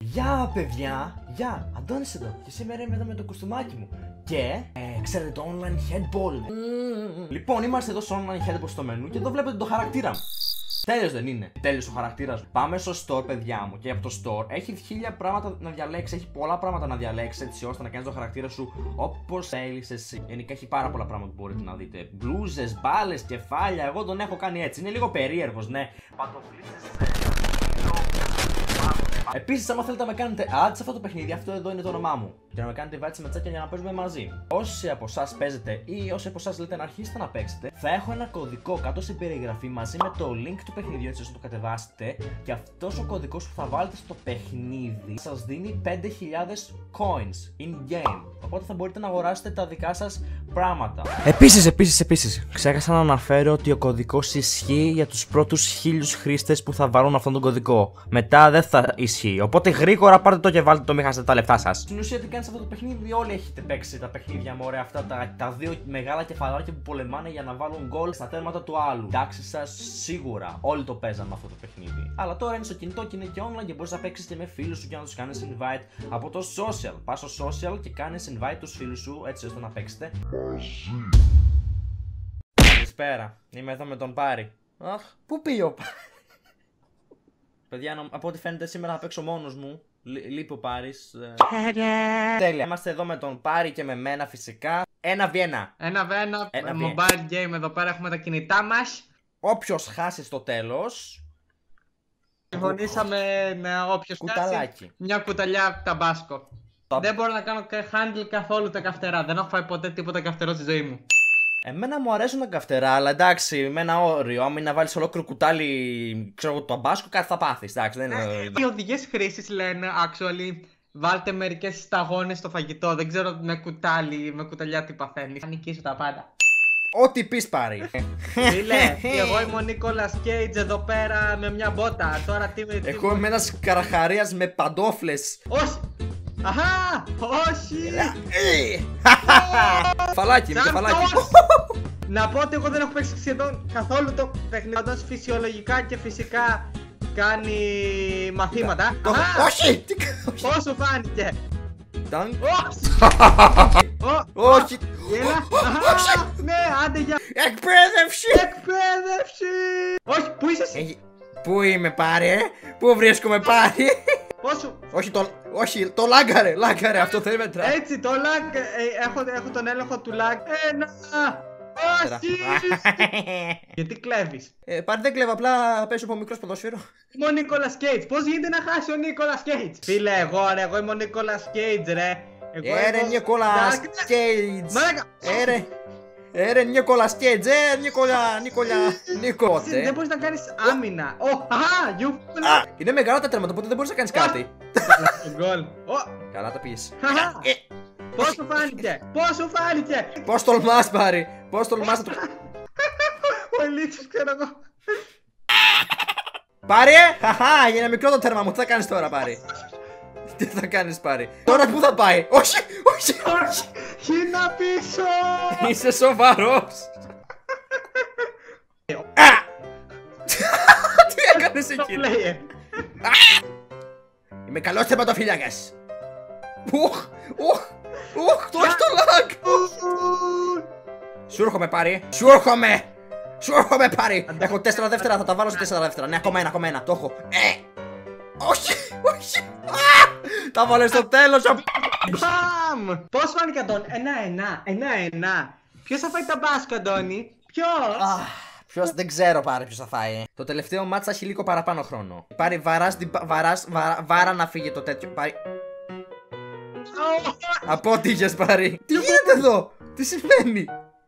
Γεια παιδιά, γεια, Αντώνης εδώ και σήμερα είμαι εδώ με το κουστούμάκι μου. Και ξέρετε το online headball. Λοιπόν, είμαστε εδώ στο online headball στο μενού και εδώ βλέπετε το χαρακτήρα μου. Τέλειος δεν είναι, τέλειος ο χαρακτήρας μου. Πάμε στο store, παιδιά μου, και από το store έχει 1000 πράγματα να διαλέξει, έχει πολλά πράγματα να διαλέξει έτσι ώστε να κάνεις το χαρακτήρα σου όπως θέλεις εσύ. Γενικά έχει πάρα πολλά πράγματα που μπορείτε να δείτε. Μπλούζες, μπάλες, κεφάλια, εγώ τον έχω κάνει έτσι. Είναι λίγο περίεργος, ναι. Παντοφλίτες. Επίσης, άμα θέλετε να με κάνετε add σε αυτό το παιχνίδι, αυτό εδώ είναι το όνομά μου. Και να με κάνετε invite σε μετσάκια για να παίζουμε μαζί. Όσοι από εσάς παίζετε ή όσοι από εσάς λέτε να αρχίσετε να παίξετε, θα έχω ένα κωδικό κάτω στην περιγραφή μαζί με το link του παιχνιδιού έτσι ώστε να το κατεβάσετε. Και αυτός ο κωδικός που θα βάλετε στο παιχνίδι σας δίνει 5.000 coins in game. Οπότε θα μπορείτε να αγοράσετε τα δικά σας πράγματα. Επίσης, ξέχασα να αναφέρω ότι ο κωδικός ισχύει για τους πρώτους 1000 χρήστες που θα βάλουν αυτόν τον κωδικό. Μετά δεν θα ισχύει. Οπότε γρήγορα πάρτε το και βάλτε το, μην χάσετε τα λεφτά σας. Στην ουσία, τι κάνει σε αυτό το παιχνίδι, όλοι έχετε παίξει τα παιχνίδια μου. Ωραία, αυτά τα δύο μεγάλα κεφαλάκια που πολεμάνε για να βάλουν γκολ στα τέρματα του άλλου. Εντάξει, σας σίγουρα όλοι το παίζαμε αυτό το παιχνίδι. Αλλά τώρα είναι στο κινητό και είναι και online και μπορείς να παίξεις και με φίλους σου και να τους κάνεις invite από το social. Πας στο social και κάνεις invite τους φίλους σου έτσι ώστε να παίξετε μαζί. Καλησπέρα, είμαι εδώ με τον Πάρη. Αχ, πού πήγε ο Πάρη? Παιδιά, από ό,τι φαίνεται σήμερα θα παίξω μόνος μου. Λείπει ο Πάρης. Τέλεια. Είμαστε εδώ με τον Πάρη και με μένα φυσικά. 1v1. 1v1. Mobile game εδώ πέρα έχουμε τα κινητά μας. Όποιος χάσει στο τέλος. Συμφωνήσαμε με όποιος χάσει μια κουταλιά ταμπάσκο. Δεν μπορώ να κάνω handle καθόλου τα καυτερά. Δεν έχω φάει ποτέ τίποτα καυτερό στη ζωή μου. Εμένα μου αρέσουν τα καυτερά, αλλά εντάξει, με ένα όριο. Άμα είναι να βάλεις ολόκληρο κουτάλι, ξέρω εγώ, το ταμπάσκο, κάτι θα πάθεις. Εντάξει, δεν είναι. Οι οδηγίες χρήσης λένε, actually, βάλτε μερικές σταγόνες στο φαγητό. Δεν ξέρω με κουτάλι, με κουταλιά τι παθαίνεις. Θα νικήσω τα πάντα. Ό,τι πεις, Πάρη. Φίλε, εγώ είμαι ο Νίκολας Κέιτζ εδώ πέρα με μια μπότα. Τώρα τι με. Εγώ είμαι ένας καραχαρίας με παντόφλες. Όχι! Αχα! Όχι! Φαλάκι, με κεφαλάκι. Να πω ότι εγώ δεν έχω παίξει σχεδόν καθόλου το παιχνίδι. Πάντως φυσιολογικά και φυσικά κάνει μαθήματα. Όχι! Πώς σου φάνηκε? Όχι! Ναι, άντε για εκπαίδευση! Όχι, πού είσαι εσύ? Πού είμαι, Πάρη, πού βρίσκομαι, Πάρη? Πόσο? Όχι, το λάγκαρε, αυτό δεν μετράει. Έτσι, το λάγκ, έχω τον έλεγχο του λάγκ. Όχι! Γιατί κλέβεις? Πάρη, δεν κλέβω, απλά παίζω από μικρός ποδόσφαιρο. Είμαι ο Νίκολας Κέιτζ, πώς γίνεται να χάσει ο Νίκολας Κέιτζ? Φίλε, εγώ είμαι ο Νίκολας Κέιτζ, ρε. Ρε Νίκολας Κέιτζ. Ρε Νίκολας Κέιτζ, Νίκο. Δεν μπορείς να κάνεις άμυνα. Είναι μεγάλα τα τέρματα, οπότε δεν μπορείς να κάνεις κάτι. Γκολ. Καλά τα πεις. Πώς σου φάνηκε? Πώς τολμάς, Πάρη? Πώς τολμάς να το... Ο Ελίξος, ξέρω εγώ. Πάρη, χαχά, είναι μικρό το τέρμα μου, τι θα κάνεις τώρα, Πάρη? Τι θα κάνεις, Πάρη? Τώρα πού θα πάει? Όχι. Γίνα πίσω. Είσαι σοβαρός? Τι έκανες εκεί? Είμαι καλός τερματοφύλακας. Το έχει το lag. Σου έρχομαι, Πάρη. Σου έρχομαι, Πάρη. Έχω 4 δεύτερα, θα τα βάλω σε 4 δεύτερα. Ναι, ακόμα ένα, το έχω. Όχι. Τα βάλε στο τέλος. Μπαμ! Πώς φάνηκε, Αντώνη? 1-1. Ποιος θα φάει τα μπάσκο, Αντώνη? Ποιος? Δεν ξέρω, Πάρη, ποιος θα φάει. Το τελευταίο μάτς θα έχει λίγο παραπάνω χρόνο. Πάρη, βάρα να φύγει το τέτοιο. Πάρη. Από ό,τι είχες, Πάρη. Τι γίνεται εδώ? Τι συμβαίνει?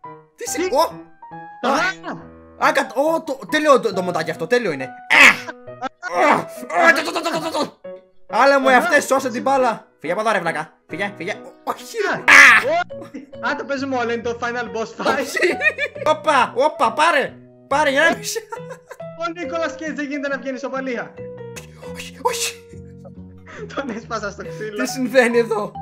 Τέλειο το μοντάκι αυτό, τέλειο είναι. Άλλα μου αυτές, σώσε την μπάλα. Φύγε από εδώ, ρε βλάκα. Φύγε. Όχι. Α, το παίζουμε όλα, είναι το final boss fight. Όπα, πάρε, γέμισε. Ο Νίκολας Κέιτζ δεν γίνεται να βγαίνει ισοπαλία. Όχι. Τον έσπασα στο ξύλο. Τι συμβαίνει εδώ?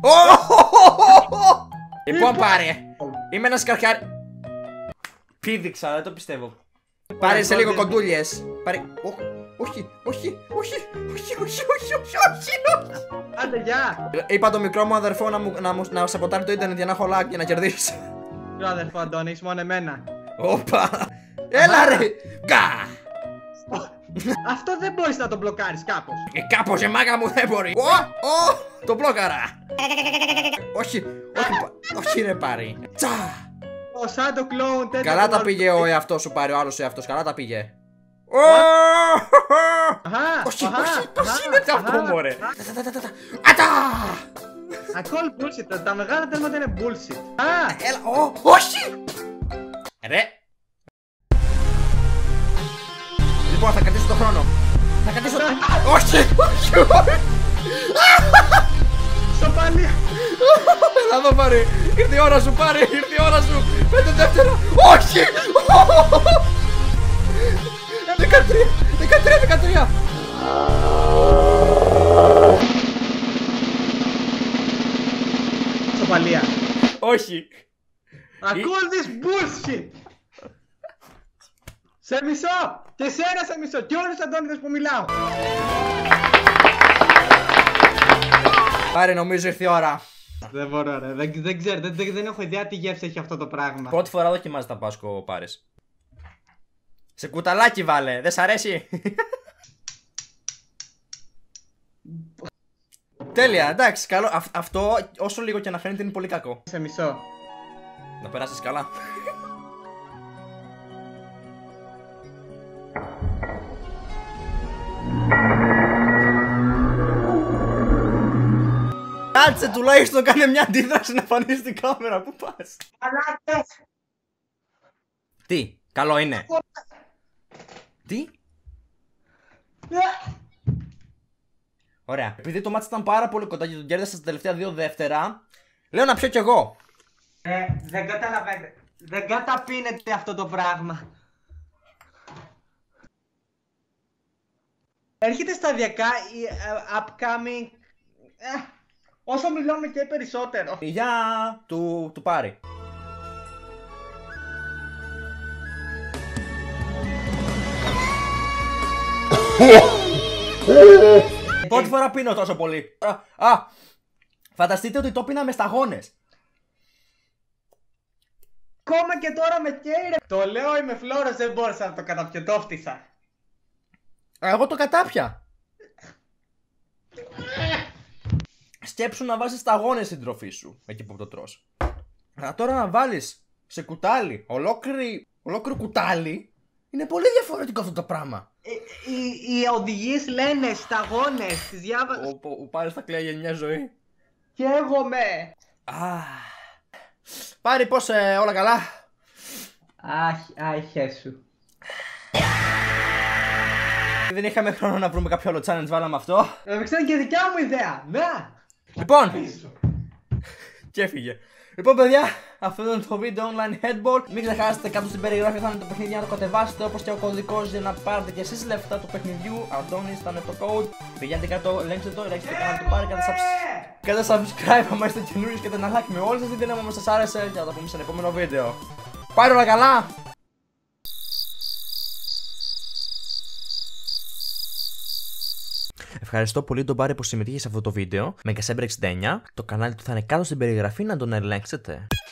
Λοιπόν, Πάρε, είμαι ένας καρχάρι. Πήδηξα, δεν το πιστεύω. Πάρε σε λίγο κοντούλιες. Πάρε. όχι, όχι, όχι, όχι, όχι, όχι, όχι. Άντε, γεια. Είπα το μικρό μου αδερφό να σαποτάρει το ίντερνετ για να έχω lag και να κερδίσει. Ποιο αδερφό, Αντώνη, έχεις μόνο εμένα. Όπα. Έλα ρε. Κα. Αυτό δεν μπορείς να το μπλοκάρεις κάπως. Κάπως μάκα μου δεν μπορεί. Το μπλόκαρα. Όχι, όχι ρε πάρει. Τσα. Ο Σάντο Κλόουν τέτοιο. Καλά τα πήγε ο εαυτός σου πάρει, ο άλλος εαυτός, καλά τα πήγε. Όχι, όχι, πώς γίνεται αυτό μωρέ. Ατα. Ακόλου bullshit, τα μεγάλα τέρματα είναι bullshit. Έλα, όχι. Ρε. Λοιπόν, θα κρατήσω το χρόνο. Θα κρατήσω το... Όχι, όχι, όχι. Σοπαλία. Έλα εδώ πάρε. Ήρθε η ώρα σου, πάρε, ήρθε η ώρα σου. 5 δεύτερα. Όχι. 13. Σοπαλία. Όχι. Ακόλουθες bullshit. Σε μισό. Και σένα σε μισό. Και όλους τους Αντώνιδες που μιλάω. Πάρε, νομίζω ήρθε η ώρα. Δεν μπορώ ρε, δεν ξέρω, δεν έχω ιδέα τι γεύση έχει αυτό το πράγμα. Πρώτη φορά δοκιμάζει τα πάσκο, πάρες. Σε κουταλάκι βάλε, δεν σ' αρέσει. Τέλεια, εντάξει, καλό. Αυτό όσο λίγο και να φαίνεται είναι πολύ κακό. Σε μισό. Να περάσεις καλά. Κάτσε τουλάχιστον, κάνε μια αντίδραση να φανείς στην κάμερα, πού πας. Τι, καλό είναι. Τι. Ωραία, επειδή το μάτς ήταν πάρα πολύ κοντά και τον κέρδισα στα τελευταία 2 δεύτερα, λέω να πιω κι εγώ. Δεν καταλαβαίνετε. Δεν καταπίνεται αυτό το πράγμα. Έρχεται σταδιακά η upcoming... Όσο μιλάμε και περισσότερο. Για του πάρει. Πρώτη φορά πίνω τόσο πολύ. Φανταστείτε ότι το πίνα με σταγόνες. Ακόμα και τώρα με καίει ρε. Το λέω, είμαι φλόρος, δεν μπόρεσα να το καταπιω, το φτύσα. Εγώ το κατάπια. Σκέψου να βάζεις σταγόνες στην τροφή σου, εκεί που το τρως. Αλλά τώρα να βάλεις σε κουτάλι, ολόκληρο κουτάλι, είναι πολύ διαφορετικό αυτό το πράγμα. Οι οδηγίες λένε σταγόνες, τις διάβασα. Ο Πάρης θα κλαίει για μια ζωή. Και εγώ με. Πάρη, πώς, όλα καλά. Άχε σου. Δεν είχαμε χρόνο να βρούμε κάποιο άλλο challenge, βάλαμε αυτό. Ήταν και δικιά μου ιδέα, να. Λοιπόν, και έφυγε. Λοιπόν, παιδιά, αυτό ήταν το βίντεο online headball. Μην ξεχάσετε, κάτω στην περιγραφή θα είναι το παιχνίδι να το κατεβάσετε, όπως και ο κωδικός για να πάρετε και εσείς λεφτά του παιχνιδιού. Αντώνης θα είναι το code. Πηγαίνετε κάτω, ελέγξτε το, ελέγξτε το κανάλι του Πάρη, κάντε subscribe άμα είστε καινούριοι και δεν like με όλες σας τη δύναμη όμως σας άρεσε και θα τα πούμε σε ένα επόμενο βίντεο. Πάρε όλα καλά! Ευχαριστώ πολύ τον Πάρη που συμμετείχε σε αυτό το βίντεο. Megasebra69. Το κανάλι του θα είναι κάτω στην περιγραφή να τον ελέγξετε.